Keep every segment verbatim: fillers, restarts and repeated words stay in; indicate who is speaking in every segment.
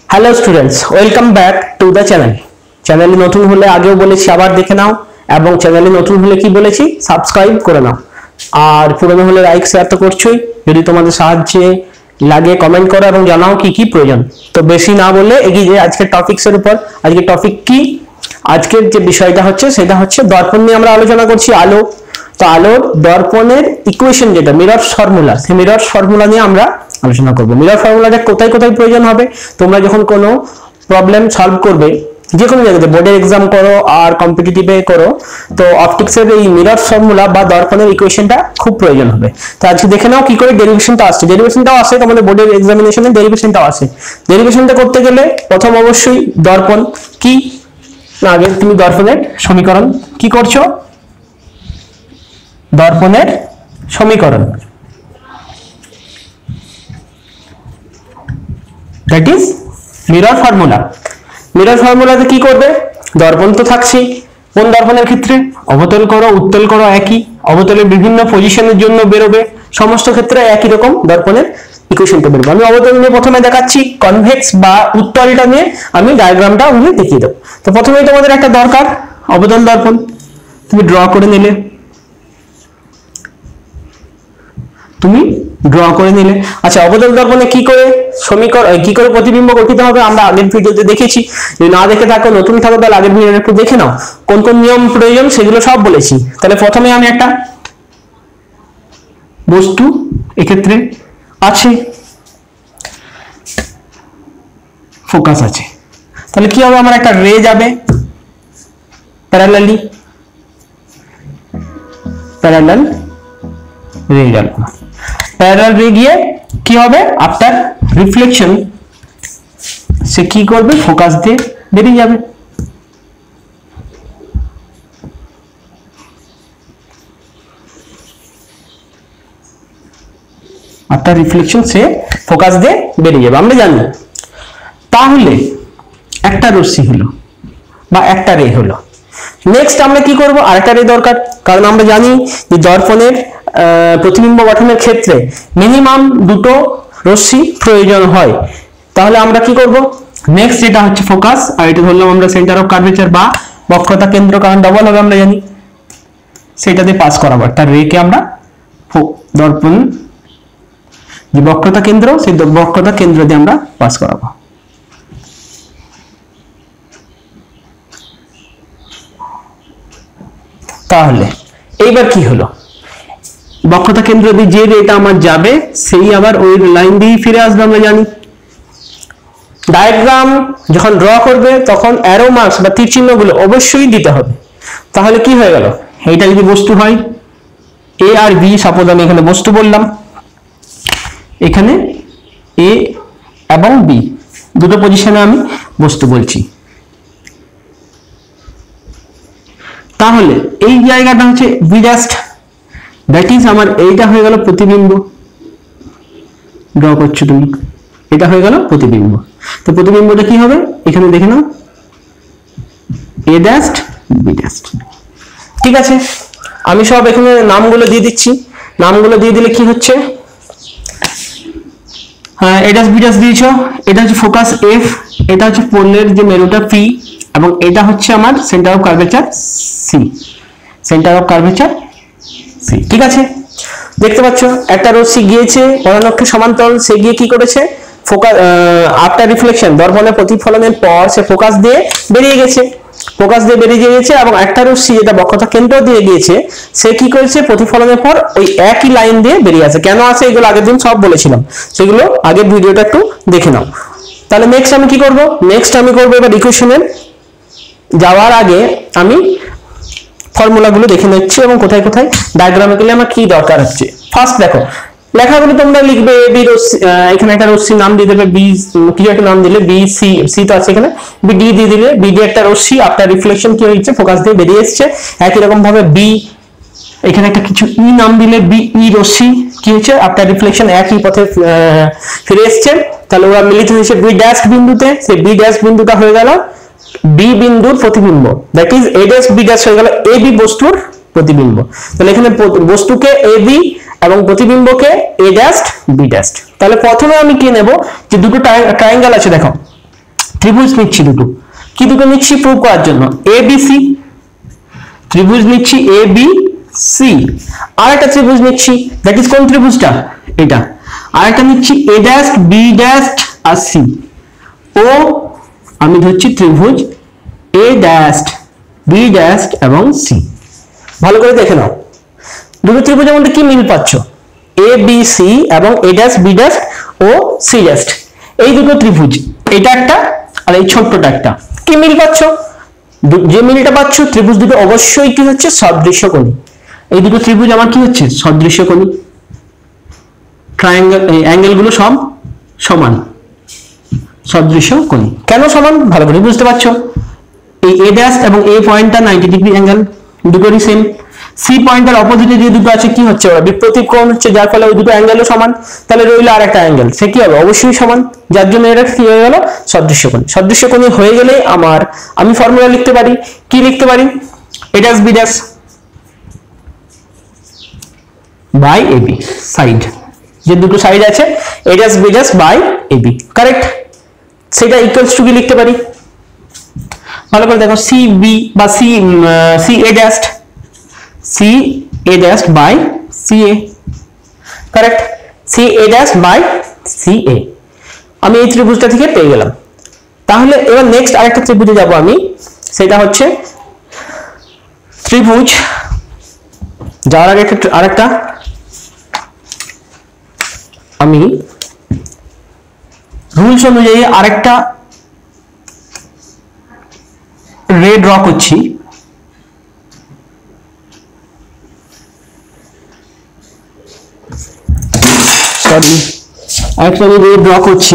Speaker 1: Hello students, welcome back to the channel. চ্যানেলে নতুন হলে আগেও বলেছি, আবার দেখে নাও, এবং চ্যানেলে নতুন হলে কি বলেছি, সাবস্ক্রাইব করে নাও। আর পুরনো হলে লাইক শেয়ার তো করছোই। যদি তোমাদের সাহায্যে লাগে কমেন্ট করো এবং জানাও কি কি প্রয়োজন। তো বেশি না বলে এগিয়ে যাই আজকের টপিকসের উপর। আজকের টপিক কি? আজকের যে বিষয়টা হচ্ছে সেটা হচ্ছে দর্পণ নিয়ে আমরা আলোচনা করছি। আলো, তো আলোর দর্পণের ইকুয়েশন যেটা মিররস ফর্মুলা, সেই মিররস ফর্মুলা নিয়ে আমরা আলোচনা করব। মিরর ফর্মুলাটা কোথায় কোথায় প্রয়োজন হবে তোমরা যখন কোনো প্রবলেম সলভ করবে, যে কোনো জায়গাতে বোর্ডের এক্সাম করো আর কম্পিটিটিভে করো, তো অপটিক্সের এই মিরর ফর্মুলা বা দর্পণের ইকুয়েশনটা খুব প্রয়োজন হবে। তো আজকে দেখে নাও কি করে ডেরিভেশনটা আসছে। ডেরিভেশনটাও আসে তোমাদের বোর্ডের এক্সামিনেশনে, ডেরিভেশনটাও আসে। ডেরিভেশনটা করতে গেলে প্রথম অবশ্যই দর্পণ কি না, আগে তুমি দর্পণের সমীকরণ কি করছো, দর্পণের সমীকরণ, that is mirror formula. Mirror ফর্মুলাতে কি করবে, দর্পণ তো থাকছেই। কোন দর্পণের ক্ষেত্রে অবতল করো উত্তল করো একই, অবতলের বিভিন্ন পজিশনের জন্য বেরোবে, সমস্ত ক্ষেত্রে একই রকম দর্পণের ইকুয়েশনটা বেরোবে। আমি অবতল নিয়ে প্রথমে দেখাচ্ছি, কনভেক্স বা উত্তলটা নিয়ে আমি ডায়াগ্রামটা ওখানে দেখিয়ে দেবো। তো প্রথমেই তোমাদের একটা দরকার অবতল দর্পণ, তুমি ড্র করে নিলে, তুমি ড্র করে নিলে আচ্ছা, অবতল দর্পণে কি করে সমীকরণ কি করে প্রতিবিম্ব গঠিত হবে আমরা আগের ভিডিওতে দেখেছি। যদি না দেখে থাকো, নতুন থাকো, তাহলে আগের ভিডিওটা একটু দেখে নাও, কোন কোন নিয়ম প্রয়োজন সেগুলো সব বলেছি। তাহলে প্রথমে আমি একটা বস্তু এক্ষেত্রে আছে, ফোকাস আছে, তাহলে কি হবে, আমার একটা রে যাবে প্যারালালি, প্যারালাল রে গেল, প্যারালাল রে গিয়ে কি হবে, আফটার রিফ্লেকশন সে কি করবে, ফোকাস দিয়ে বেরিয়ে যাবে। আফটার রিফ্লেকশন সে ফোকাস দিয়ে বেরিয়ে যাবে, আমরা জানি। তাহলে একটা রশ্মি হলো বা একটা রে হলো। নেক্সট আমরা কি করব, আরেকটা রে দরকার, কারণ আমরা জানি যে দর্পণের প্রতিবিম্ব গঠনের ক্ষেত্রে মিনিমাম দুটো রশ্মি প্রয়োজন হয়। তাহলে আমরা কি করব, নেক্সট যেটা হচ্ছে ফোকাস, আর এটা ধরলাম আমরা সেন্টার অফ কার্ভেচার বা বক্রতা কেন্দ্র, কারণ ডবল হবে আমরা জানি, সেটা দিয়ে পাস করাবো। তার রেকে আমরা দর্পণ যে বক্রতা কেন্দ্র, সেই বক্রতা কেন্দ্র দিয়ে আমরা পাস করাবো। তাহলে এইবার কি হলো, বক্রতা কেন্দ্র দিয়ে যে রেটা আমার যাবে সেই আবার ওই লাইন দিয়ে ফিরে আসবে, আমরা জানি। ডায়াগ্রাম যখন ড্র করবে তখন অ্যারো মার্কস বা তীর চিহ্নগুলো অবশ্যই দিতে হবে। তাহলে কি হয়ে গেল, এইটা যদি বস্তু হয় এ আর বি, সাপোজ আমি এখানে বস্তু বললাম, এখানে এ এবং বি দুটো পজিশনে আমি বস্তু বলছি। তাহলে এই জায়গাটা হচ্ছে বি জাস্ট, দ্যাট ইজ আমার এইটা হয়ে গেল প্রতিবিম্ব, ড্র করছো তুমি, এটা হয়ে গেল প্রতিবিম্ব। তো প্রতিবিম্বটা কি হবে, এখানে দেখে নাও, এ ড্যাস্ট বি ড্যাস্ট। ঠিক আছে, আমি সব এখানে নামগুলো দিয়ে দিচ্ছি। নামগুলো দিয়ে দিলে কি হচ্ছে, হ্যাঁ এ ড্যাশ বি ড্যাশ দিয়েছো, এটা হচ্ছে ফোকাস এফ, এটা হচ্ছে পোলের যে মেরুটা পি, এবং এটা হচ্ছে আমার centre of curvature C, centre of curvature C. ঠিক আছে, দেখতে পাচ্ছ একটা রশ্মি গিয়েছে পরানক্ষে সমান্তরাল, সে গিয়ে কি করেছে, ফোকাস আফটার রিফ্লেকশন দর্পণের প্রতিফলনের পর সে ফোকাস দিয়ে বেরিয়ে গেছে, ফোকাস দিয়ে বেরিয়ে গিয়েছে। এবং একটা রশ্মি যেটা বক্রতা কেন্দ্র দিয়ে গিয়েছে, সে কি করেছে, প্রতিফলনের পর ওই একই লাইন দিয়ে বেরিয়ে আসে। কেন আসে এগুলো আগের দিন সব বলেছিলাম, সেগুলো আগের ভিডিওটা একটু দেখে নাও। তাহলে নেক্সট আমি কি করব, নেক্সট আমি করবো এবার ইকুয়েশনের যাওয়ার আগে আমি ফর্মুলাগুলো দেখে নিচ্ছি এবং কোথায় কোথায় ডায়াগ্রামে গেলে আমার কি দরকার হচ্ছে। ফার্স্ট দেখো, লেখাগুলো তোমরা লিখবে, এ বি রশ্মি, এখানে একটা রশ্মির নাম দিয়ে দেবে, বি কিছু একটা নাম দিলে, বি সি, সি তো আছে এখানে, বি ডি দিয়ে দিলে, বি ডি একটা রশ্মি আফটার রিফ্লেকশন কি হয়েছে, ফোকাস দিয়ে বেরিয়ে এসছে। একই রকম ভাবে বি, এখানে একটা কিছু ই নাম দিলে, বি ই রশ্মি কি হয়েছে, আফটার রিফ্লেকশন একই পথে ফিরে এসছে। তাহলে ওরা মিলিত হয়েছে বি ড্যাশ বিন্দুতে, সেই বি ড্যাশ বিন্দুটা হয়ে গেল বি বিন্দুর প্রতিবিম্ব, that is A dash B dash হয়ে গেল এ বি বস্তুর প্রতিবিম্ব। তাহলে এখানে বস্তুকে এ বি এবং প্রতিবিম্বকে এ ড্যাশ বি ড্যাশ। তাহলে প্রথমে আমি কি নেব, যে দুটো ট্রায়াঙ্গেল আছে, দেখো ত্রিভুজ নিচ্ছি দুটো, কি দুটো নিচ্ছি প্রুভ করার জন্য, এ বি সি, ত্রিভুজ নিচ্ছি এ বি সি, আর একটা ত্রিভুজ নিচ্ছি, দ্যাট ইজ কোন ত্রিভুজটা, এটা, আর একটা নিচ্ছি এ ড্যাশ বি ড্যাশ আর সি, ও আমি ধরছি ত্রিভুজ এ ড্যাশ বি ড্যাশ এবং সি। ভালো করে দেখে নাও দুটো ত্রিভুজের মধ্যে কি মিল পাচ্ছ, এ বি সি এবং এ ড্যাশ বি ড্যাশ ও সি ড্যাশ, এই দুটো ত্রিভুজ, এটা একটা আর এই ছোট্টটা একটা, কি মিল পাচ্ছ, যে মিলটা পাচ্ছ ত্রিভুজ দুটো অবশ্যই কি হচ্ছে সদৃশ্যকোণী, এই দুটো ত্রিভুজ আমার কি হচ্ছে সদৃশ্যকোণী, ট্রায়াঙ্গেল অ্যাঙ্গেল গুলো সব সমান, সদৃশ্যকোণী। কেন সমান ভালো করে বুঝতে পারছো, এই এ ড্যাশ এবং এ পয়েন্টটা নাইনটি ডিগ্রি অ্যাঙ্গেল, দুটোরই সেম, সি পয়েন্টের অপোজিটে যে দুটো আছে কি হচ্ছে ওরা বিপরীত কোণ হচ্ছে, যার ফলে ওই দুটো অ্যাঙ্গেলও সমান, তাহলে রইল আর একটা অ্যাঙ্গেল, সে কি হবে অবশ্যই সমান, যার জন্য এটা কি হয়ে গেল সদৃশ্যকোণী। সদৃশ্যকোণী হয়ে গেলে আমার আমি ফর্মুলা লিখতে পারি, কি লিখতে পারি, A dash B dash by A B, side যে দুটো সাইড আছে A dash B dash by A B, correct, সেটা ইকুয়ালস টু কি লিখতে পারি, ভালো করে দেখো, সি বি বা C C A dash, C A dash by C A, correct, C A dash by C A আমি এই ত্রিভুজটা থেকে পেয়ে গেলাম। তাহলে এবার নেক্সট আরেকটা ত্রিভুজে যাব আমি, সেটা হচ্ছে ত্রিভুজ, যাওয়ার আগে আরেকটা আমি রুলস অনুযায়ী আরেকটা রে ড্র করছি, সরি আরেকটা আমি রে ড্র করছি,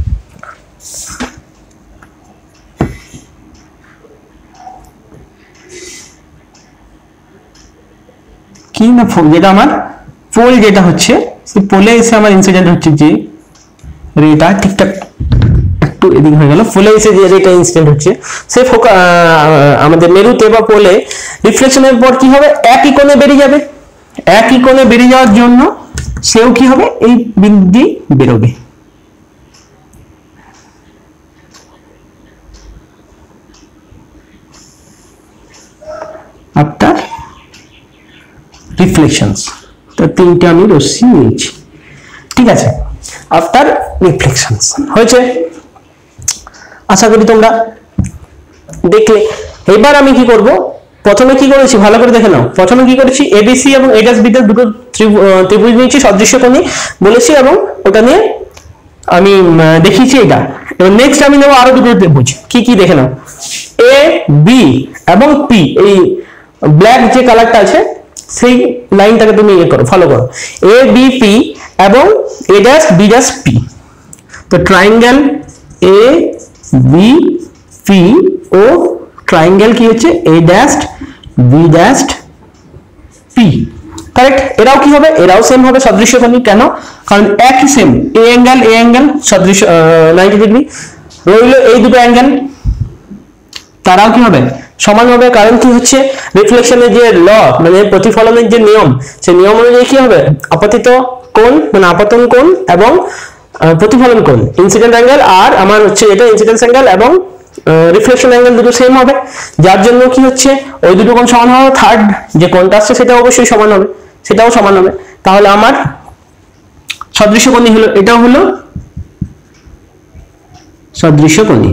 Speaker 1: কি না যেটা আমার পোল যেটা হচ্ছে সেই পোলে এসে আমার ইনসিডেন্ট হচ্ছে যে রেটা ঠিকঠাক একটু এদিক হয়ে গেল, পোলে এসে যে রেটা ইনসিডেন্ট হচ্ছে সে আমাদের মেরুতে বা পোলে রিফ্লেকশনের পর কি হবে একই কোণে বেরিয়ে যাবে, একই কোণে বেরিয়ে যাওয়ার জন্য সেও কি হবে এই বিন্দু দিয়ে বেরোবে, আফটার রিফ্লেকশনস, তো তিনটে আমি রশ্মি নিয়েছি, ঠিক আছে, আফটার রিফ্লেকশনস হয়েছে, আশা করি তোমরা দেখলে। এবার আমি কি করব, প্রথমে কি করেছি ভালো করে দেখে নাও, প্রথমে কি করেছি এবিসি এবং এ ড্যাশ বি ড্যাশ দুটো ত্রিভুজ নিয়েছি সদৃশ্যকোণী বলেছি এবং ওটা নিয়ে আমি দেখিয়েছি এটা। এবার নেক্সট আমি নেব আরো দুটো ত্রিভুজ, কি কি দেখে নাও, এ বি এবং পি, এই ব্ল্যাক যে কালারটা আছে সেই লাইনটাকে তুমি ইয়ে করো, ফলো করো, এ বি পি এবং A dash B dash P, তো ট্রায়াঙ্গেল এ বি পি ও ট্রায়াঙ্গেল কি হচ্ছে A dash B dash P, correct, এরাও কি হবে এরাও সেম হবে সদৃশ্যকোণী, কেন কারণ একই same A angle A angle সদৃশ্য নাইনটি ডিগ্রি, রইল এই দুটো অ্যাঙ্গেল তারাও কি হবে সমান হবে, কারণ কি হচ্ছে রিফ্লেকশনের যে ল মানে প্রতিফলনের যে নিয়ম সেই নিয়ম অনুযায়ী কি হবে আপতিত কোণ মানে আপতন কোণ এবং প্রতিফলন কোণ ইনসিডেন্ট অ্যাঙ্গেল আর আমার হচ্ছে এটা ইনসিডেন্স অ্যাঙ্গেল এবং রিফ্লেকশন অ্যাঙ্গেল দুটো সেম হবে, যার জন্য কি হচ্ছে ওই দুটো কোণ সমান হবে, থার্ড যে কোণটা আসছে সেটা অবশ্যই সমান হবে, সেটাও সমান হবে, তাহলে আমার সদৃশ্যকোণী হলো, এটাও হলো সদৃশ্যকোণী,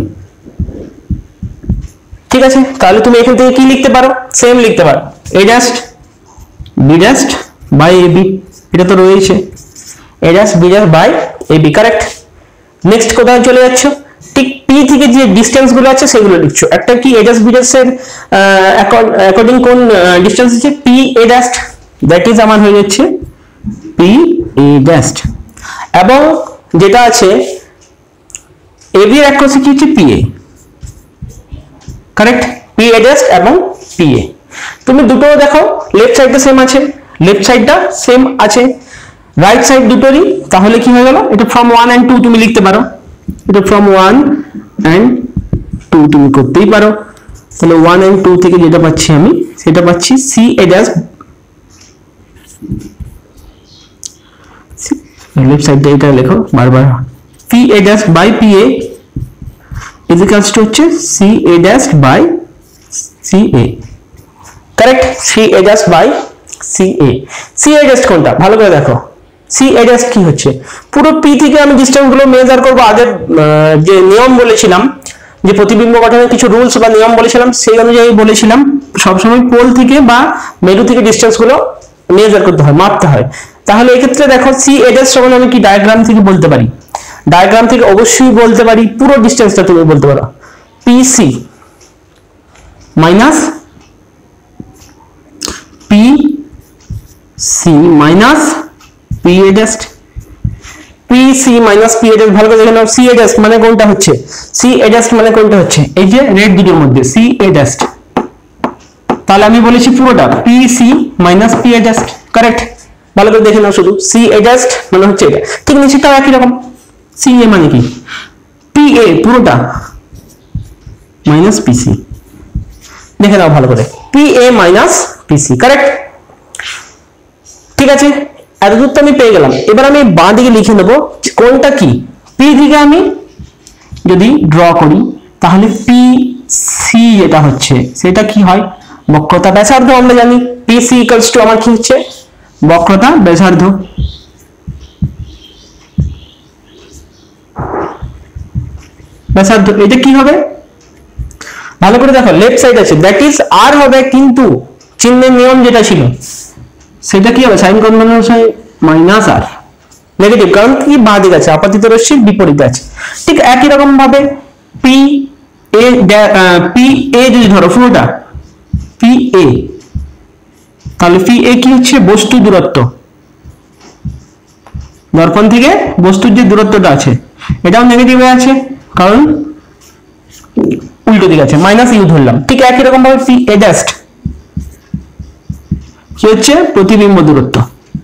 Speaker 1: ঠিক আছে। তাহলে তুমি এখান থেকে কি লিখতে পারো, সেম লিখতে পারো, A dash B dash by A B, এটা তো রয়েছে A dash B dash by A B, correct. Next কোথায় চলে যাচ্ছ, ঠিক পি থেকে যে ডিসটেন্স গুলো আছে সেগুলো লিখছো, একটা কি এ ড্যাশ বি ড্যাশ এর অ্যাকর্ডিং কোন ডিসটেন্স আছে P A dash, that is আমার হয়ে যাচ্ছে পি এ ড্যাশ, এবং যেটা আছে এ বি এর অ্যাক্রসে কি হচ্ছে P A, correct, P A dash এবং পি এ, তুমি দুটো দেখো লেফট সাইডটা সেম আছে, লেফট সাইডটা সেম আছে, রাইট সাইড দুটোরই, তাহলে কি হয়ে গেল এটা ফ্রম ওয়ান এন্ড টু তুমি লিখতে পারো, এটা ফ্রম ওয়ান এন্ড টু তুমি করতেই পারো, তাহলে ওয়ান এন্ড টু থেকে যেটা পাচ্ছি আমি সেটা পাচ্ছি সি এ ড্যাশ, লেফট সাইডটা এটা লেখো বারবার, P A dash by P A is equals to হচ্ছে C A dash by C A, correct? C A dash by C A. C A dash কোনটা ভালো করে দেখো, সি এ ড্যাশ কি হচ্ছে, পুরো পি থেকে আমি ডিসটেন্স গুলো মেজার করবো। আগের যে নিয়ম বলেছিলাম, যে প্রতিবিম্ব গঠনের কিছু রুলস বা নিয়ম বলেছিলাম, সেই অনুযায়ী বলেছিলাম সবসময় পোল থেকে বা মেরু থেকে ডিসটেন্স গুলো মেজার করতে হয়, মাপতে হয়। তাহলে এক্ষেত্রে দেখো সি এ ড্যাশ সমান আমি কি ডায়াগ্রাম থেকে বলতে পারি, ডায়াগ্রাম থেকে অবশ্যই বলতে পারি পুরো ডিসটেন্সটা তুমি বলতে পারো PC minus P C minus P A dash, P C minus P A dash. ভালো করে দেখে নাও, সি এ ড্যাশ মানে কোনটা হচ্ছে, সি এ ড্যাশ মানে কোনটা হচ্ছে এই যে রেড দুটোর মধ্যে সি এ ড্যাশ। তাহলে আমি বলেছি পুরোটা P C minus P A dash, correct? ভালো করে দেখে নাও, শুধু সি এ ড্যাশ মানে হচ্ছে এটা, ঠিক নিচেটাও একই রকম। সি এ মানে কি, পি এ পুরোটা মাইনাস পি সি, দেখে নাও ভালো করে, P A minus P C, correct? ঠিক আছে, এতদূর তো আমি পেয়ে গেলাম। এবার আমি বাঁ দিকে লিখে নেবো কোনটা কি। পি দিকে আমি যদি ড্র করি তাহলে পি সি যেটা হচ্ছে সেটা কি হয়, বক্রতা ব্যাসার্ধ। আমরা জানি পি সি ইকুয়ালস টু আমার কি হচ্ছে, বক্রতা ব্যাসার্ধ। ব্যাসার্ধ এটা কি হবে, ভালো করে দেখো, লেফট সাইড আছে, দ্যাট ইজ আর হবে, কিন্তু চিহ্নের নিয়ম যেটা ছিল সেটা কি হবে, sign convention minus R, negative, কারণ কি বাঁ দিকে আছে, আপাতিত রশ্মির বিপরীতে আছে। ঠিক একই রকম ভাবে পি এ পি এ যদি ধরো পুরোটা পি এ, তাহলে পি এ কি হচ্ছে, বস্তু দূরত্ব, দর্পণ থেকে বস্তুর যে দূরত্বটা আছে এটাও নেগেটিভে আছে, কারণ উল্টো দিকে আছে, মাইনাস ইউ ধরলাম। ঠিক একই রকম ভাবে পি এ ড্যাশ কি হচ্ছে, প্রতিবিম্ব দূরত্ব,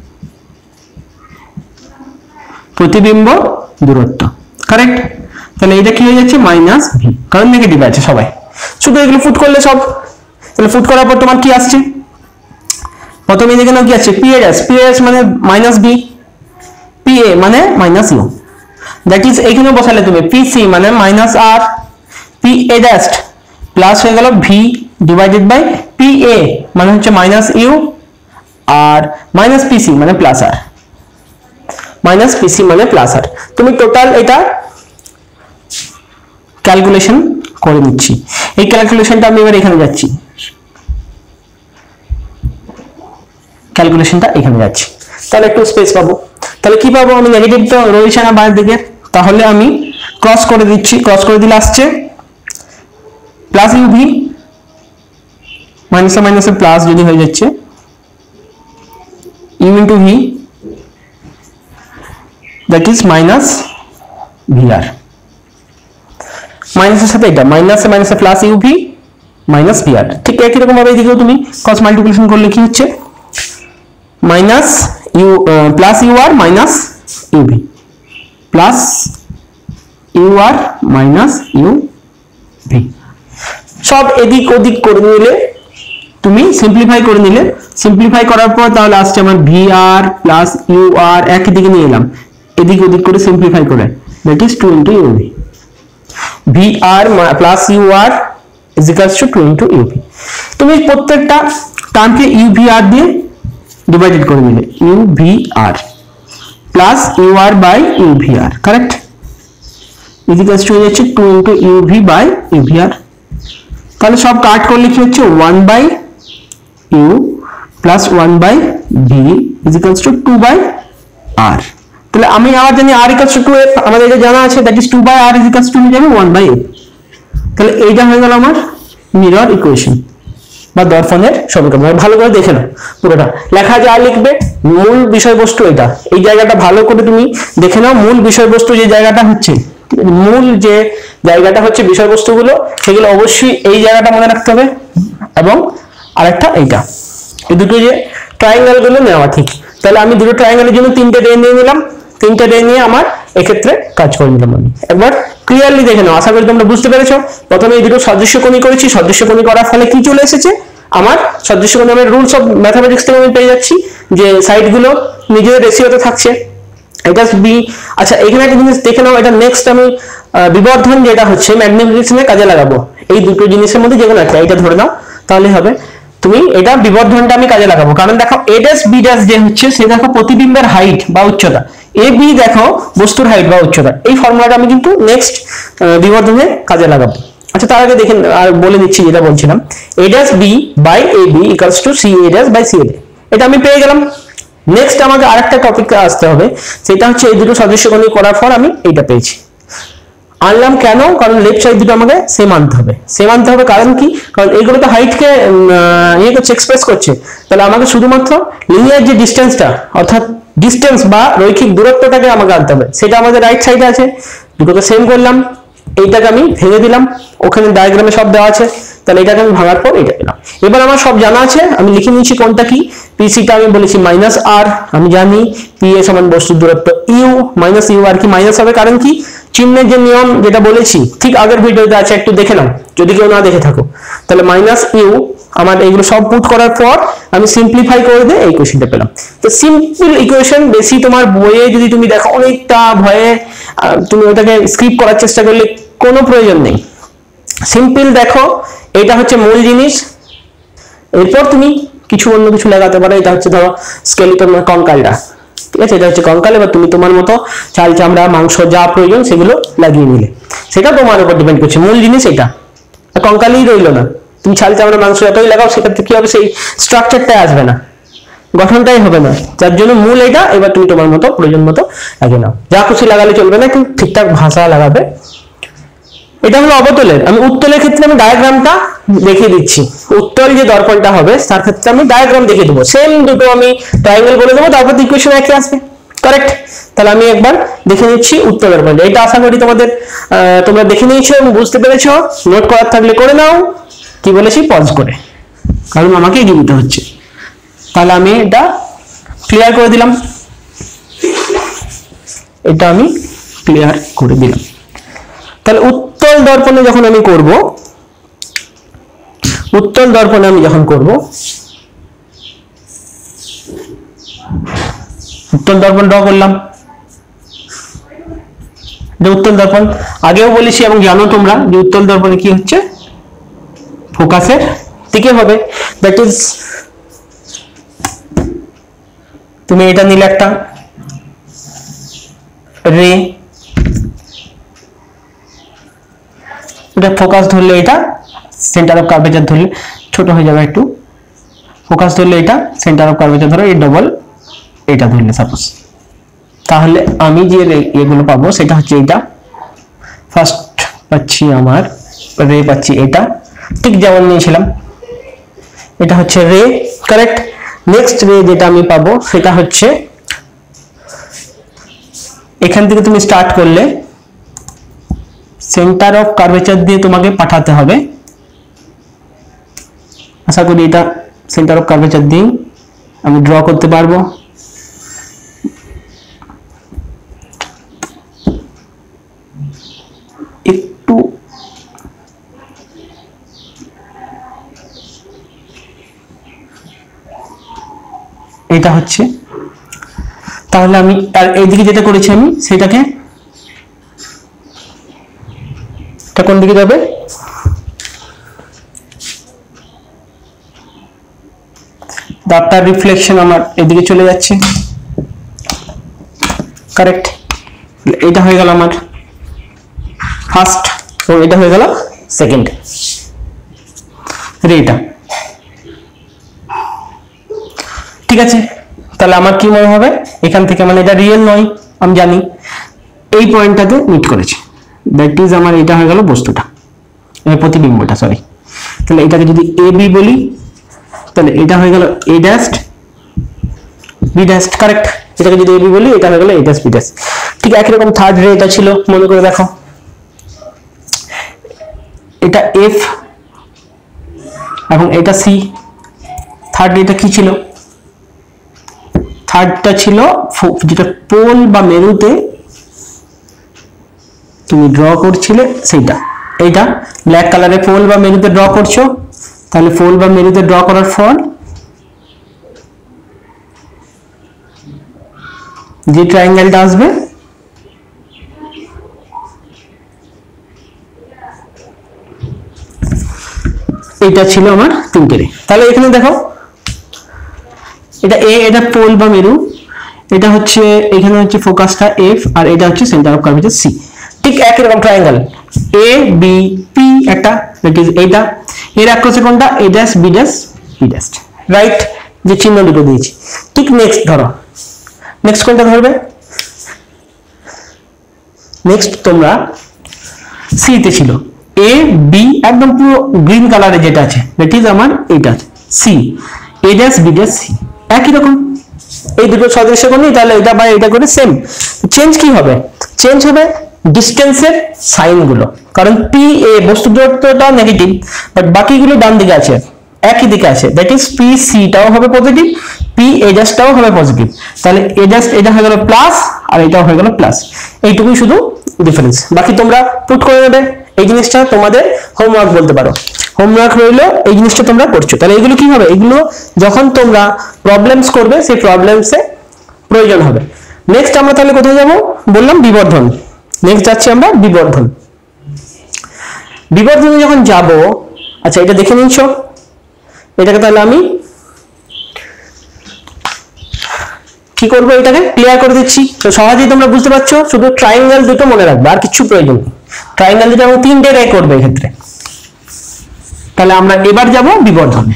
Speaker 1: প্রতিবিম্ব দূরত্ব, কারেক্ট? তাহলে এটা কি হয়ে যাচ্ছে, মাইনাস ভি, কারণ নেগেটিভ আছে সবাই। শুধু এগুলো ফুট করলে সব, তাহলে ফুট করার পর তোমার কি আসছে, প্রথমে দেখে নাও কি আছে, P A dash, P A dash মানে মাইনাস ভি, পি এ মানে মাইনাস ইউ, দ্যাট ইজ এখানে বসালে তুমি পি সি মানে minus R, P A dash plus হয়ে গেল V divided by P A মানে হচ্ছে মাইনাস ইউ, আর মাইনাস পি সি মানে plus R, minus P C মানে প্লাস আর। তুমি টোটাল এটা ক্যালকুলেশন করে নিচ্ছি, এই ক্যালকুলেশনটা আমি এবার এখানে যাচ্ছি, ক্যালকুলেশনটা এখানে যাচ্ছি, তাহলে একটু স্পেস পাবো। তাহলে কি পাবো আমি, নেগেটিভ তো রয়েছে না বাঁ দিকে, তাহলে আমি ক্রস করে দিচ্ছি, ক্রস করে দিলে আসছে প্লাস ইউভি, মাইনাসে মাইনাসে প্লাস যদি হয়ে যাচ্ছে U into V, that is minus VR, মাইনাসের সাথে এটা মাইনাসে মাইনাসে প্লাস ইউভি মাইনাস ভিআর। ঠিক একই রকম ভাবে এদিকেও তুমি ক্রস মাল্টিপ্লিকেশন করলে কি হচ্ছে, মাইনাস ইউ প্লাস ইউ আর মাইনাস ইউভি, প্লাস ইউ আর মাইনাস ইউ ভি, সব এদিক ওদিক করে নিলে তুমি সিম্পলিফাই করে নিলে, সিম্পলিফাই করার পর তাহলে আসছে আমার V R plus U R, একই দিকে নিয়ে এলাম, এদিক ওদিক করে সিম্পলিফাই করে, that is two into UV, V R plus U R is equals to two into UV. তুমি প্রত্যেকটা টার্মকে ইউভি আর দিয়ে ডিভাইডেড করে দিলে, U V R plus U R by U V R, correct? Is equals to হয়ে যাচ্ছে two into UV by UV R. তাহলে সব কাট করলে কি হচ্ছে, one by U plus one by V is equals to two by R. তাহলে আমি আবার জানি R equals to two F, আমাদের এটা জানা আছে, that is two by R is equals to হয়ে যাবে ওয়ান বাই এফ। তাহলে এইটা হয়ে গেল আমার মিরর ইকুয়েশন বা দর্পণের সমীকরণ। ভালো করে দেখে নাও, পুরোটা লেখা যা লিখবে, মূল বিষয়বস্তু এটা, এই জায়গাটা ভালো করে তুমি দেখে নাও, মূল বিষয়বস্তু যে জায়গাটা হচ্ছে, মূল যে জায়গাটা হচ্ছে বিষয়বস্তুগুলো, সেগুলো অবশ্যই এই জায়গাটা মনে রাখতে হবে, এবং আরেকটা এইটা, এই দুটো যে ট্রায়াঙ্গেল গুলো নেওয়া ঠিক। তাহলে আমি দুটো ট্রায়াঙ্গেলের জন্য তিনটে রে নিয়ে নিলাম, তিনটে রে নিয়ে আমার এক্ষেত্রে কাজ করে নিলাম আমি। একবার ক্লিয়ারলি দেখে নাও, আশা করি তোমরা বুঝতে পেরেছো। প্রথমে এই দুটো সদৃশ্যকোণী করেছি, সদৃশ্যকোণী করার ফলে কি চলে এসেছে, আমার সদৃশ্যকোণী আমার রুলস অফ ম্যাথমেটিক্স থেকে আমি পেয়ে যাচ্ছি যে সাইডগুলো নিজেদের রেশিওতে থাকছে, এটা বি। আচ্ছা এখানে একটা জিনিস দেখে নাও, এটা নেক্সট আমি বিবর্ধন যেটা হচ্ছে ম্যাগনিফিকেশনে কাজে লাগাবো। এই দুটো জিনিসের মধ্যে যে কোনো একটা, এটা ধরে নাও তাহলে হবে। তুমি এটা বিবর্ধনটা আমি কাজে লাগাবো, কারণ দেখো এ ড্যাশ বি ড্যাশ যে হচ্ছে সে দেখো প্রতিবিম্বের হাইট বা উচ্চতা, এ বি দেখো বস্তুর হাইট বা উচ্চতা। এই ফর্মুলাটা আমি কিন্তু নেক্সট বিবর্ধনে কাজে লাগাবো। আচ্ছা তার আগে দেখেন আর বলে দিচ্ছি যেটা বলছিলাম, A dash B by A B equals to C A dash by C A, এটা আমি পেয়ে গেলাম। নেক্সট আমাকে আরেকটা টপিকে আসতে হবে, সেটা হচ্ছে এই দুটো সদস্য গণিত করার পর আমি এইটা পেয়েছি। আনলাম কেন? কারণ লেফট সাইড দুটো আমাকে সেম আনতে হবে। সেম আনতে হবে কারণ কি? কারণ এইগুলো তো হাইটকে ইয়ে করছে, এক্সপ্রেস করছে। তাহলে আমাকে শুধুমাত্র লিনিয়ার যে ডিস্টেন্সটা, অর্থাৎ ডিস্টেন্স বা রৈখিক দূরত্বটাকে আমাকে আনতে হবে, সেটা আমাদের রাইট সাইডে আছে। দুটোকে সেম করলাম, এইটাকে আমি ভেঙে দিলাম, ওখানে ডায়াগ্রামে সব দেওয়া আছে। তাহলে এটাকে আমি ভাঙার পর এটা পেলাম। এবার আমার সব জানা আছে, আমি লিখে নিয়েছি কোনটা কি। পিসিটা আমি বলেছি মাইনাস আর, আমি জানি পি এ সমান বস্তুর দূরত্ব ইউ মাইনাস ইউ, আর কি মাইনাস হবে কারণ কি চিহ্নের যে নিয়ম যেটা বলেছি ঠিক আগের ভিডিওতে আছে, একটু দেখে নাও যদি কেউ না দেখে থাকো। তাহলে মাইনাস ইউ, আমার এইগুলো সব পুট করার পর আমি সিম্পলিফাই করে দিয়ে এই ইকুয়েশনটা পেলাম। তো সিম্পল ইকুয়েশন, বেশি তোমার বইয়ে যদি তুমি দেখো অনেকটা ভয়ে তুমি ওটাকে স্কিপ করার চেষ্টা করলে কোনো প্রয়োজন নেই। সিম্পল দেখো, এটা হচ্ছে মূল জিনিস, এরপর তুমি কিছু অন্য কিছু লাগাতে পারো। এটা হচ্ছে ধরো স্কেলিটন বা কঙ্কালটা, ঠিক আছে, এটা হচ্ছে কঙ্কাল। এবার তুমি তোমার মতো চাল চামড়া মাংস যা প্রয়োজন সেগুলো লাগিয়ে নিলে, সেটা তোমার উপর ডিপেন্ড করছে। মূল জিনিস এটা, কঙ্কালই রইলো না। তুমি ছাল চামড়া মাংস যতই লাগাও সেক্ষেত্রে কি হবে, সেই স্ট্রাকচারটাই আসবে না, গঠনটাই হবে না। যার জন্য মূল এটা। এবার তুমি তোমার মতো প্রয়োজন মতো লাগিয়ে নাও, যা খুশি লাগালে চলবে না, কিন্তু ঠিকঠাক ভাষা লাগাবে। এটা হলো অবতলের। আমি উত্তলের ক্ষেত্রে আমি ডায়াগ্রামটা দেখিয়ে দিচ্ছি। উত্তল যে দর্পণটা হবে তার ক্ষেত্রে আমি ডায়াগ্রাম দেখিয়ে দেবো। সেম দুটো আমি ট্রায়াঙ্গেল বলে দেবো, তারপর ইকুয়েশন একই আসবে, কারেক্ট। তাহলে আমি একবার দেখে নিচ্ছি উত্তল দর্পণ। এটা আশা করি তোমাদের তোমরা দেখে নিয়েছো এবং বুঝতে পেরেছো। নোট করার থাকলে করে নাও, কি বলেছি পজ করে, কারণ আমাকে এগিয়ে দিতে হচ্ছে। তাহলে আমি এটা ক্লিয়ার করে দিলাম, এটা আমি ক্লিয়ার করে দিলাম। তাহলে উত্তল দর্পণে যখন আমি করব, উত্তল দর্পণে আমি যখন করব, উত্তল দর্পণ ড্র করলাম। উত্তল দর্পণ আগেও বলেছি এবং জানো তোমরা যে উত্তল দর্পণে কি হচ্ছে, ফোকাসের দিকে হবে। দ্যাট ইজ, তুমি এটা নিলে একটা রে, এটা ফোকাস ধরলে এটা সেন্টার অফ কার্ভেচার ধরলে ছোট হয়ে যাবে একটু। ফোকাস ধরলে এটা সেন্টার অফ কার্ভেচার ধরো, এই ডবল এটা ধরলে সাপোজ, তাহলে আমি যে এগুলো পাবো সেটা হচ্ছে এটা। ফার্স্ট পাচ্ছি আমার রে, পাচ্ছি এটা ঠিক যেমন নিয়েছিলাম, এটা হচ্ছে রে, কারেক্ট। নেক্সট রে যেটা আমি পাবো সেটা হচ্ছে এখান থেকে তুমি স্টার্ট করলে সেন্টার অফ কার্ভেচার দিয়ে তোমাকে পাঠাতে হবে। আশা করি এটা সেন্টার অফ কার্ভেচার দিয়ে আমি ড্র করতে পারবো। একটু এটা হচ্ছে, তাহলে আমি আর এইদিকে যেটা করেছি আমি সেটাকে, এটা কোন দিকে যাবে, দাঁতটার রিফ্লেকশন আমার এদিকে চলে যাচ্ছে, কারেক্ট। এটা হয়ে গেল আমার ফার্স্ট এবং এটা হয়ে গেল সেকেন্ড রেটা, ঠিক আছে। তাহলে আমার কি মনে হবে এখান থেকে, মানে এটা রিয়েল নয় আমি জানি, এই পয়েন্টটাতে মিট করেছে, দ্যাট ইজ আমার এটা হয়ে গেল বস্তুটা, প্রতিবিম্বটা, সরি। তাহলে এটাকে যদি এ বি বলি তাহলে এটা হয়ে গেল A dash B dash, correct. এটাকে যদি এ বি বলি এটা হয়ে গেল এ ড্যাশ বি ড্যাশ, ঠিক একই রকম থার্ড রে এটা ছিল, মনে করে দেখো এটা এফ এবং এটা সি। থার্ড রেটা কি ছিল, থার্ডটা ছিল যেটা পোল বা মেরুতে তুমি ড্র করছিলে সেইটা, এইটা ব্ল্যাক কালারে পোল বা মেরুতে ড্র করছো। তাহলে পোল বা মেরুতে ড্র করার পর যে ট্রায়াঙ্গেলটা আসবে এটা ছিল আমার তিনটে রে। তাহলে এখানে দেখো এটা এ, এটা পোল বা মেরু, এটা হচ্ছে এখানে হচ্ছে ফোকাসটা এফ, আর এটা হচ্ছে সেন্টার অফ কার্ভেচার সি। ঠিক একই রকম ট্রায়াঙ্গেল এ বি পি একটা, দ্যাট ইজ এটা এর এককোষে কোনটা A dash B dash B dash, right, যে চিহ্ন দুটো দিয়েছি। ঠিক নেক্সট ধরো, নেক্সট কোনটা ধরবে? নেক্সট তোমরা সি তে ছিল এ বি, একদম পুরো গ্রিন কালারে যেটা আছে দ্যাট ইজ আমার এটা C, A dash B dash C, একই রকম এই দুটো সদৃশ্য কোণ, তাহলে এটা বাই এটা করে সেম। চেঞ্জ কি হবে? চেঞ্জ হবে ডিসটেন্সের সাইন গুলো, কারণ পি এ বস্তু দূরত্বটা নেগেটিভ, বাট বাকিগুলো ডান দিকে আছে, একই দিকে আছে, দ্যাট ইজ পি সি টাও হবে পজিটিভ, পি এ ড্যাশটাও হবে পজিটিভ। তাহলে এ ড্যাশ এটা হয়ে গেল প্লাস, আর এটাও হয়ে গেল প্লাস, এইটুকুই শুধু ডিফারেন্স। বাকি তোমরা পুট করে নেবে, এই জিনিসটা তোমাদের হোমওয়ার্ক বলতে পারো, হোমওয়ার্ক রইলো, এই জিনিসটা তোমরা করছো। তাহলে এগুলো কি হবে? এগুলো যখন তোমরা প্রবলেমস করবে সেই প্রবলেমসে প্রয়োজন হবে। নেক্সট আমরা তাহলে কোথায় যাব? বললাম বিবর্ধন। নেক্সট যাচ্ছি আমরা বিবর্ধন। বিবর্ধনে যখন যাব, আচ্ছা এটা দেখে নিচ্ছ, এটাকে তাহলে আমি কি করবো? এটাকে ক্লিয়ার করে দিচ্ছি, তো সহজেই তোমরা বুঝতে পারছো। শুধু ট্রায়াঙ্গেল দুটো মনে রাখবে, আর কিছু প্রয়োজন নেই। ট্রায়াঙ্গেল দুটো এবং তিনটে রে করবে এক্ষেত্রে। তাহলে আমরা এবার যাব বিবর্ধনে,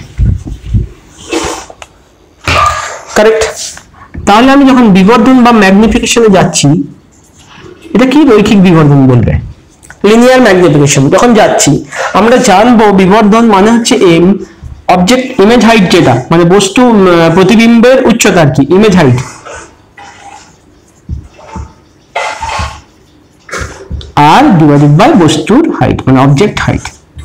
Speaker 1: কারেক্ট। তাহলে আমি যখন বিবর্ধন বা ম্যাগনিফিকেশনে যাচ্ছি, এটা কি রৈখিক বিবর্ধন বলবে, লিনিয়ার ম্যাগনিফিকেশন যখন যাচ্ছি, আমরা জানবো বিবর্ধন মানে হচ্ছে এম, অবজেক্ট ইমেজ হাইট, যেটা মানে বস্তু প্রতিবিম্বের উচ্চতা আর কি, ইমেজ হাইট, আর ডিভাইডেড বাই বস্তুর হাইট মানে অবজেক্ট হাইট,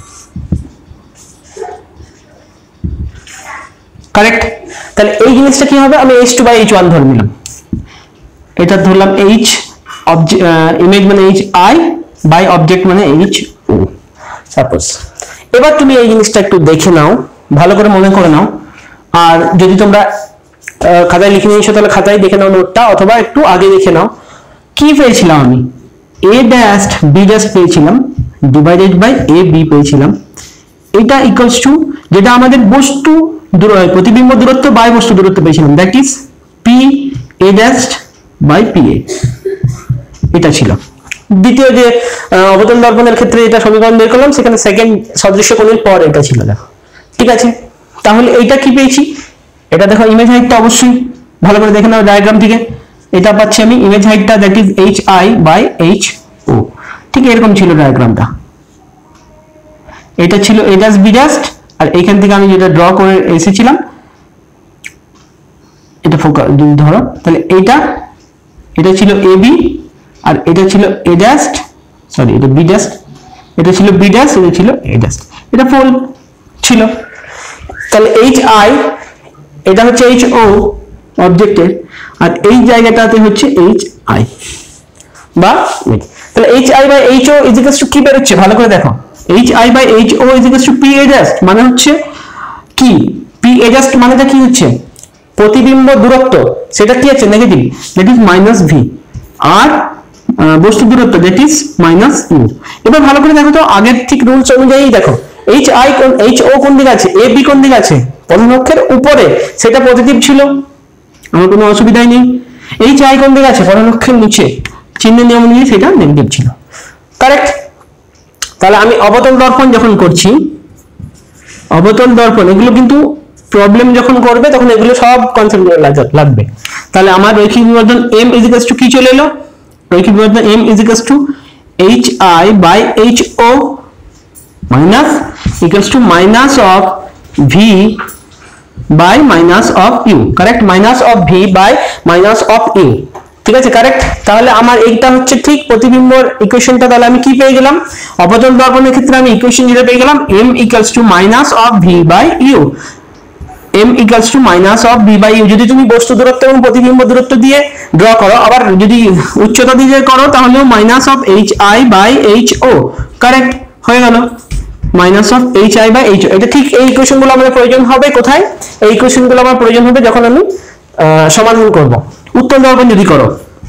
Speaker 1: কারেক্ট। তাহলে এই জিনিসটা কি হবে? আমি H two by H one ধরে নিলাম, এটা ধরলাম এইচ, ইমেজ মানে এইচ আই বাই অবজেক্ট মানে এইচ ও সাপোজ। এবার তুমি এই জিনিসটা একটু দেখে নাও, ভালো করে মনে করে নাও, আর যদি তোমরা খাতায় লিখে নিয়েছো তাহলে খাতায় দেখে নাও নোটটা, অথবা একটু আগে দেখে নাও। কি পেয়েছিলাম আমি? এ ড্যাশ বি ড্যাশ পেয়েছিলাম ডিভাইডেড বাই এ বি পেয়েছিলাম, এটা ইকুয়ালস টু যেটা আমাদের বস্তু প্রতিবিম্ব দূরত্ব বাই বস্তু দূরত্ব পেয়েছিলাম, that is P A dash by P A, এটা ছিল। দ্বিতীয় যে অবতল দর্পণের ক্ষেত্রে এটা সমীকরণ বের করলাম, সেখানে সেকেন্ড সদৃশ্য কোণের পর এটা ছিল, দেখো ঠিক আছে। তাহলে এইটা কি পেয়েছি? এটা দেখো ইমেজ হাইটটা অবশ্যই ভালো করে দেখে নাও ডায়াগ্রাম থেকে, এটা পাচ্ছি আমি ইমেজ হাইটটা that is H I by H O, ঠিক এরকম ছিল ডায়াগ্রামটা। এটা ছিল এ ড্যাশ বি ড্যাশ, আর এইখান থেকে আমি যেটা ড্র করে এসেছিলাম, এটা ফোকাস ধরো, তাহলে এইটা এটা ছিল এ বি, আর এটা ছিল এ ড্যাশ, সরি এটা বি ড্যাশ, এটা ছিল বি ড্যাশ, এটা ছিল এ ড্যাশ, এটা পোল ছিল। তাহলে এইচ আই এটা হচ্ছে এইচ ও অবজেক্টের, আর এই জায়গাটাতে হচ্ছে এইচ আই বা, তাহলে H I by H O is equals to কি বেরোচ্ছে ভালো করে দেখো, H I by H O is equals to P A dash, মানে হচ্ছে কি পি এ ড্যাশ মানেটা কি হচ্ছে প্রতিবিম্ব দূরত্ব, সেটা কি আছে negative, that is minus V, আর বস্তু দূরত্ব দ্যাট ইজ মাইনাস ইউ। এবার ভালো করে দেখো তো, আগের ঠিক রুলস অনুযায়ী দেখো এইচ আই কোন এইচ ও কোন দিকে আছে, এ বি কোন দিকে আছে, প্রথম অক্ষের উপরে, সেটা পজিটিভ ছিল, আমার কোনো অসুবিধাই নেই। এইচ আই কোন দিকে আছে, প্রথম অক্ষের নিচে, চিহ্নের নিয়ম অনুযায়ী সেটা নেগেটিভ ছিল, কারেক্ট। তাহলে আমি অবতল দর্পণ যখন করছি, অবতল দর্পণ এগুলো কিন্তু প্রবলেম যখন করবে তখন এগুলো সব কনসেপ্ট লাগবে। তাহলে আমার রৈখিক বিবর্ধন m ইজ ইকুয়ালস টু কি চলে এলো, রৈখিক বিবর্ধন m is equals to H I by H O minus equals to minus of V by minus of U, correct, minus of V by minus of U, ঠিক আছে correct. তাহলে আমার এইটা হচ্ছে ঠিক প্রতিবিম্বর ইকুয়েশনটা, তাহলে আমি কি পেয়ে গেলাম, অবতল দর্পণের ক্ষেত্রে আমি ইকুয়েশন যেটা পেয়ে গেলাম m equals to minus of V by U, m equals to minus of V by U. যদি তুমি বস্তু দূরত্ব এবং প্রতিবিম্ব দূরত্ব দিয়ে ড্র করো, আবার যদি উচ্চতা দিয়ে করো তাহলেও minus of H I by H O, correct হয়ে গেল, minus of H I by H O. এটা ঠিক এই ইকুয়েশনগুলো আমাদের প্রয়োজন হবে কোথায়, এই ইকুয়েশনগুলো আমার প্রয়োজন হবে যখন আমি সমাধান করব, উত্তল দর্পণ যদি করো,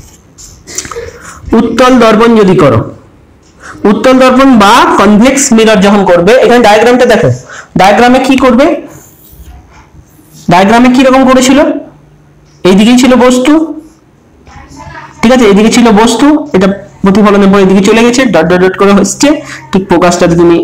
Speaker 1: উত্তল দর্পণ যদি করো, উত্তল দর্পণ বা কনভেক্স মিরর যখন করবে, এখানে ডায়াগ্রামটা দেখো, ডায়াগ্রামে কি করবে, ডায়াগ্রামে কি রকম করেছিল, এইদিকেই ছিল বস্তু, ঠিক আছে, এইদিকে ছিল বস্তু, এটা প্রতিফলনের পর এদিকে চলে গেছে, ডট ডট ডট করে হচ্ছে, ঠিক ফোকাসটাতে তুমি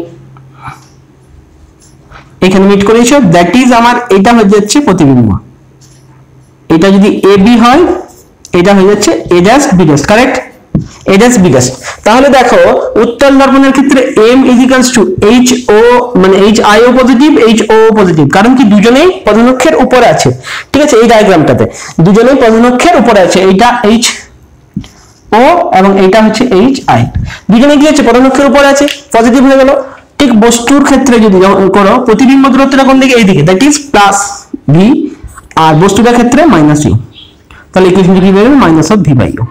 Speaker 1: এখানে মিট করেছো, দ্যাট ইজ আমার এটা হয়ে যাচ্ছে প্রতিবিম্ব। এটা যদি এ বি হয়, এটা হয়ে যাচ্ছে A dash B dash, correct, A dash B dash. তাহলে দেখো উত্তল দর্পণের ক্ষেত্রে M is equals to H O, মানে এইচ আই ও পজিটিভ, এইচ ও পজিটিভ, কারণ কি দুজনেই পদনক্ষের উপরে আছে, ঠিক আছে, এই ডায়াগ্রামটাতে দুজনেই পদনক্ষের উপরে আছে, এইটা এইচ ও এবং এইটা হচ্ছে এইচ আই, দুজনে কি আছে পদনক্ষের উপরে আছে, পজিটিভ হয়ে গেল। ঠিক বস্তুর ক্ষেত্রে যদি করো, প্রতিবিম্ব দূরত্বটা কোন দিকে, এইদিকে, দ্যাট ইজ প্লাস ভি, আর বস্তুটার ক্ষেত্রে মাইনাস ইউ, তাহলে ইকুয়েশনটা কি বেরোবে, minus of V by U,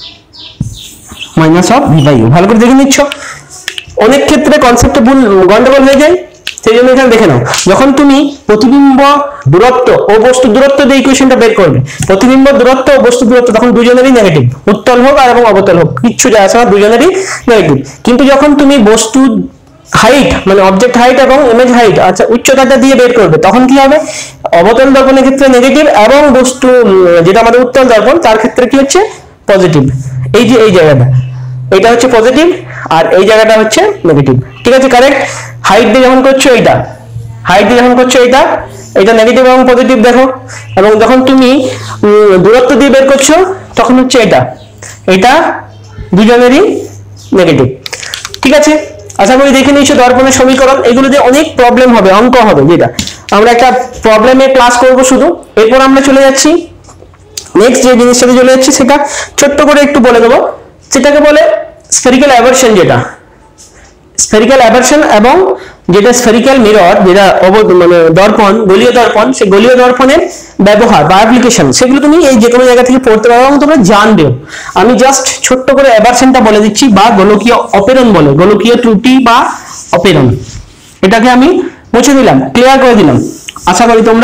Speaker 1: minus of V by U. ভালো করে দেখে নিচ্ছ, অনেক ক্ষেত্রে কনসেপ্টে ভুল গন্ডগোল হয়ে যায়, সেই জন্য এখানে দেখে নাও। যখন তুমি প্রতিবিম্ব দূরত্ব ও বস্তু দূরত্ব দিয়ে ইকুয়েশনটা বের করবে, প্রতিবিম্ব দূরত্ব ও বস্তু দূরত্ব তখন দুজনেরই নেগেটিভ, উত্তল হোক আর এবং অবতল হোক কিচ্ছু যায় আসে না, দুজনেরই নেগেটিভ। কিন্তু যখন তুমি বস্তু হাইট মানে অবজেক্ট হাইট এবং ইমেজ হাইট, আচ্ছা উচ্চতাটা দিয়ে বের করবে, তখন কি হবে, অবতল দর্পণের ক্ষেত্রে নেগেটিভ এবং বস্তু যেটা আমাদের উত্তল দর্পণ তার ক্ষেত্রে কি হচ্ছে পজিটিভ। এই যে এই জায়গাটা, এটা হচ্ছে পজিটিভ আর এই জায়গাটা হচ্ছে নেগেটিভ, ঠিক আছে, কারেক্ট। হাইট দিয়ে যখন করছো এইটা, হাইট দিয়ে যখন করছো এইটা, এটা নেগেটিভ এবং পজিটিভ দেখো, এবং যখন তুমি দূরত্ব দিয়ে বের করছো তখন হচ্ছে এটা, এটা দুজনেরই নেগেটিভ, ঠিক আছে। আশা করি দেখে নিয়েছো দর্পণের সমীকরণ, এগুলো দিয়ে অনেক প্রবলেম হবে, অঙ্ক হবে, যেটা আমরা একটা প্রবলেমে ক্লাস করব শুধু। এরপর আমরা চলে যাচ্ছি নেক্সট যে জিনিসটাতে চলে যাচ্ছি, সেটা ছোট্ট করে একটু বলে দেবো, সেটাকে বলে স্ফেরিক্যাল অ্যাভারশন, যেটা স্ফেরিক্যাল অ্যাভারশন এবং যেটা স্ফেরিক্যাল মিরর, যেটা মানে দর্পণ, গোলীয় দর্পণ, সেই গোলীয় দর্পণের ব্যবহার বা অ্যাপ্লিকেশন, সেগুলো তুমি এই যে কোনো জায়গা থেকে পড়তে পারো এবং তোমরা জানবেও। আমি জাস্ট ছোট্ট করে অ্যাভারশনটা বলে দিচ্ছি, বা গোলকীয় অপেরণ বলে, গোলকীয় ত্রুটি বা অপেরণ, এটাকে আমি মুছে দিলাম, ক্লিয়ার করে দিলাম, আশা করি তোমরা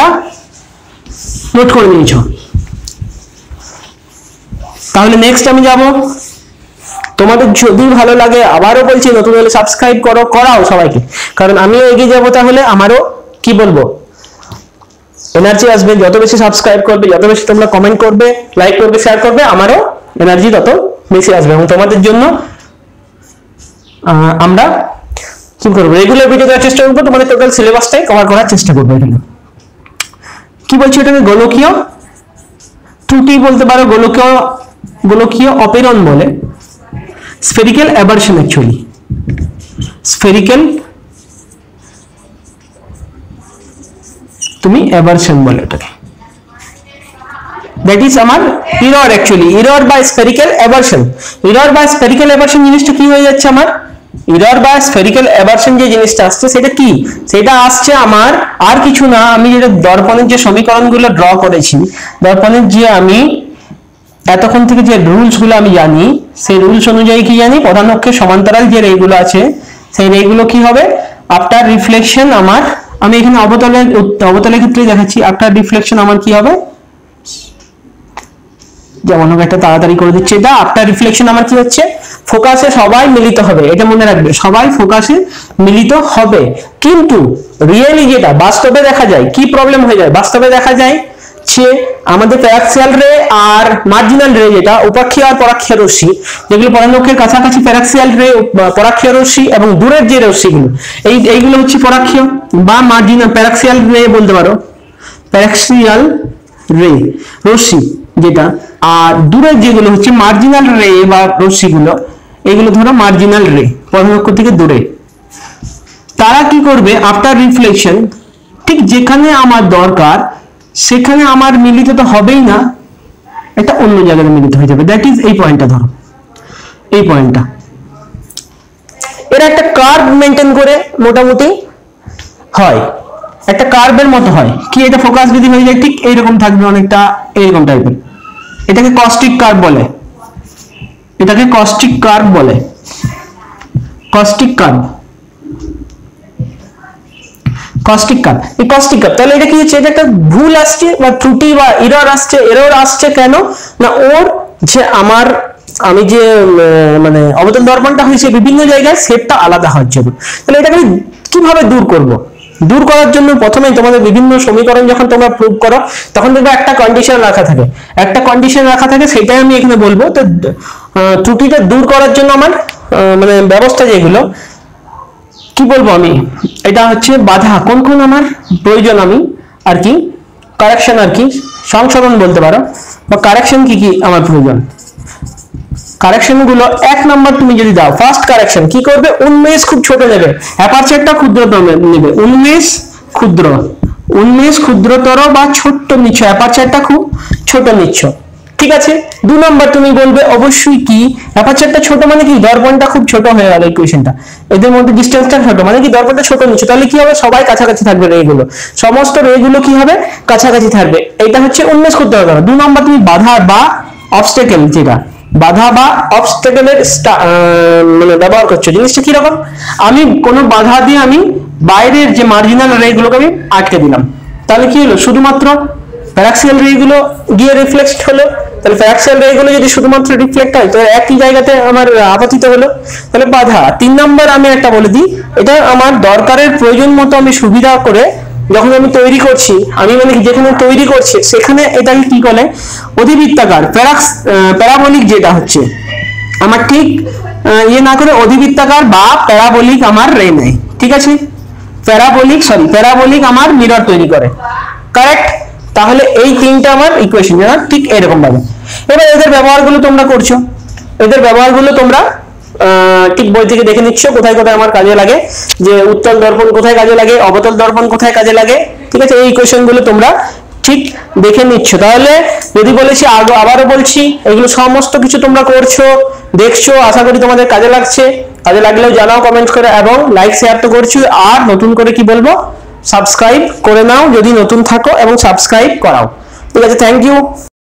Speaker 1: নোট করে নিয়েছো। তাহলে নেক্সট আমি যাব, তোমাদের যদি ভালো লাগে আবারও বলছি নতুন হলে সাবস্ক্রাইব করো, করাও সবাইকে, কারণ আমিও এগিয়ে যাবো, তাহলে আমারও কি বলবো এনার্জি আসবে, যত বেশি সাবস্ক্রাইব করবে, যত বেশি তোমরা কমেন্ট করবে, লাইক করবে, শেয়ার করবে, আমারও এনার্জি তত বেশি আসবে, এবং তোমাদের জন্য আমরা কি করবো, রেগুলার ভিডিও দেওয়ার চেষ্টা করবো, তোমাদের টোটাল সিলেবাসটাই কভার করার চেষ্টা করবো। এখানে কি বলছি, এটাকে গোলকীয় ত্রুটি বলতে পারো, গোলকীয় গোলকীয় অপেরণ বলে, স্ফেরিক্যাল অ্যাভারশন, অ্যাকচুয়ালি স্ফেরিক্যাল তুমি অ্যাভারশন বলে এটাকে, দ্যাট ইজ আমার ইরর, অ্যাকচুয়ালি ইরর বা স্ফেরিক্যাল অ্যাভারশন। ইরর বা স্ফেরিক্যাল অ্যাভারশন জিনিসটা কি হয়ে যাচ্ছে আমার, ইরর বা স্ফেরিক্যাল অ্যাভারশন যে জিনিসটা আসছে সেটা কি, সেটা আসছে আমার আর কিছু না, আমি যেটা দর্পণের যে সমীকরণগুলো ড্র করেছি, দর্পণের যে আমি এতক্ষণ থেকে যে রুলস গুলো আমি জানি, সেই রুলস অনুযায়ী কি জানি, প্রধান অক্ষের সমান্তরাল যে রেগুলো আছে, সেই রেগুলো কি হবে, আফটার রিফ্লেকশন আমার, আমি এখানে অবতলের অবতলের ক্ষেত্রে দেখাচ্ছি, আফটার রিফ্লেকশন আমার কি হবে, যেমন হোক একটা তাড়াতাড়ি করে দিচ্ছে, এটা আফটার রিফ্লেকশন আমার কি হচ্ছে, ফোকাসে সবাই মিলিত হবে, এটা মনে রাখবে, সবাই ফোকাসে মিলিত হবে। কিন্তু রিয়েলি যেটা বাস্তবে দেখা যায়, কি প্রবলেম হয়ে যায়, বাস্তবে দেখা যায় যে আমাদের প্যারাক্সিয়াল রে আর মার্জিনাল রে, যেটা উপাক্ষীয় আর পরাক্ষীয় রশ্মি, যেগুলো পরাণকের কাছাকাছি প্যারাক্সিয়াল রে, পরাক্ষীয় রশ্মি, এবং দূরের যে রশ্মিগুলো, এই এইগুলো হচ্ছে পরাক্ষীয় বা মার্জিনাল, প্যারাক্সিয়াল রে বলতে পারো, প্যারাক্সিয়াল রে রশ্মি যেটা, আর দূরের যেগুলো হচ্ছে মার্জিনাল রে বা রশ্মিগুলো, এগুলো ধরো মার্জিনাল রে, পরাণক থেকে দূরে, তারা কি করবে, আফটার রিফ্লেকশন ঠিক যেখানে আমার দরকার সেখানে আমার মিলিত তো হবেই না, এটা অন্য জায়গায় মিলিত হয়ে যাবে, দ্যাট ইজ এই পয়েন্টটা, ধরো এই পয়েন্টটা, এর একটা কার্ভ মেনটেন করে মোটামুটি হয়, একটা কার্ভের মতো হয়, কি এটা ফোকাস যদি হয়ে যায় ঠিক এইরকম থাকবে, অনেকটা এইরকম টাইপের, এটাকে কস্টিক কার্ভ বলে, এটাকে কস্টিক কার্ভ বলে, কস্টিক কার্ভ। কস্টিক কাপ, এই কস্টিক কাপ তাহলে এটা কি হচ্ছে, এটা একটা ভুল আসছে বা ত্রুটি বা এরর আসছে। এরর আসছে কেন না, ওর যে আমার আমি যে মানে অবতল দর্পণটা হয়েছে বিভিন্ন জায়গায় শেপটা আলাদা হওয়ার জন্য। তাহলে এটাকে কিভাবে দূর করব? দূর করার জন্য প্রথমেই তোমাদের বিভিন্ন সমীকরণ যখন তোমরা প্রুভ করো তখন দেখবে একটা কন্ডিশন রাখা থাকে, একটা কন্ডিশন রাখা থাকে সেটাই আমি এখানে বলবো। তো ত্রুটিটা দূর করার জন্য আমার মানে ব্যবস্থা যেগুলো কি বলবো আমি, এটা হচ্ছে বাধা কোন কোন আমার প্রয়োজন, আমি আর কি কারেকশন আর কি সংশোধন বলতে পারো, বা কারেকশন কি কি আমার প্রয়োজন। কারেকশন গুলো এক নাম্বার তুমি যদি দাও, ফার্স্ট কারেকশন কি করবে, উন্মেষ খুব ছোট নেবে, অ্যাপারচারটা ক্ষুদ্রতর নেবে, উন্মেষ ক্ষুদ্র, উন্মেষ ক্ষুদ্রতর বা ছোট্ট নিচ্ছ, অ্যাপারচারটা খুব ছোট নিচ্ছ, ঠিক আছে। দু নম্বর তুমি বলবে অবশ্যই কি, অ্যাপারচারটা ছোট মানে কি, দর্পণটা খুব ছোট হয়ে গেল ইকুয়েশনটা, এদের মধ্যে ডিসটেন্সটা ছোট মানে কি দর্পণটা ছোট নিচ্ছ, তাহলে কি হবে, সবাই কাছাকাছি থাকবে রেগুলো, সমস্ত রেগুলো কি হবে কাছাকাছি থাকবে, এটা হচ্ছে উন্মেষ ক্ষুদ্রতর। দু নম্বর তুমি বাধা বা অবস্টেকেল, যেটা বাধা বা অবস্টেকেলের মানে ব্যবহার করছো, জিনিসটা কি রকম, আমি কোনো বাধা দিয়ে আমি বাইরের যে মার্জিনাল রেগুলোকে আমি আটকে দিলাম, তাহলে কি হলো, শুধুমাত্র প্যারাক্সিয়াল রে গুলো গিয়ে রিফ্লেক্ট হলো, তাহলে প্যারাক্সিয়াল রে গুলো যদি শুধুমাত্র রিফ্লেক্ট হয় তো একই জায়গাতে আমার আপতিত হলো, তাহলে বাধা। তিন নম্বর আমি একটা বলে দিই, এটা আমার দরকারের প্রয়োজন মতো আমি সুবিধা করে যখন আমি তৈরি করছি, আমি মানে যেখানে তৈরি করছি সেখানে এটাকে কি করে অধিবৃত্তাকার প্যারাক্স প্যারাবোলিক যেটা হচ্ছে আমার ঠিক ইয়ে না করে অধিবৃত্তাকার বা প্যারাবোলিক আমার রে নেয়, ঠিক আছে, প্যারাবোলিক সরি প্যারাবোলিক আমার মিরর তৈরি করে, কারেক্ট। তাহলে এই তিনটা আমার ইকুয়েশন ঠিক এরকম ভাবে। এবার এদের ব্যবহারগুলো তোমরা করছো, এদের ব্যবহারগুলো তোমরা ঠিক বই থেকে দেখে নিচ্ছ কোথায় কোথায় আমার কাজে লাগে, যে উত্তল দর্পণ কোথায় কাজে লাগে, অবতল দর্পণ কোথায় কাজে লাগে, ঠিক আছে, এই ইকুয়েশন গুলো তোমরা ঠিক দেখে নিচ্ছ। তাহলে যদি বলেছি আবারও বলছি, এগুলো সমস্ত কিছু তোমরা করছো দেখছো, আশা করি তোমাদের কাজে লাগছে, কাজে লাগলেও জানাও কমেন্ট করে, এবং লাইক শেয়ার তো করছো, আর নতুন করে কি বলবো সাবস্ক্রাইব করে নাও যদি নতুন থাকো, এবং সাবস্ক্রাইব করাও, ঠিক আছে, থ্যাংক ইউ।